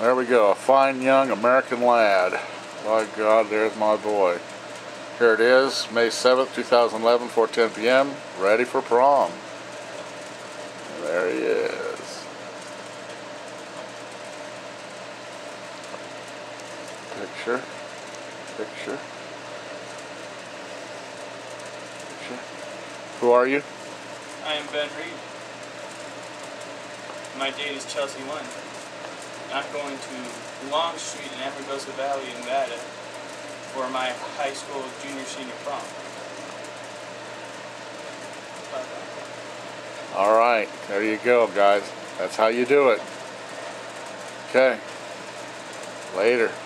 There we go, a fine young American lad. My God, there's my boy. Here it is, May 7th, 2011, 4:10 p.m. Ready for prom. There he is. Picture. Who are you? I am Ben Reed. My date is Chelsea 1. I'm going to Long Street in Amargosa Valley in Nevada for my high school junior-senior prom. All right, there you go, guys. That's how you do it. Okay. Later.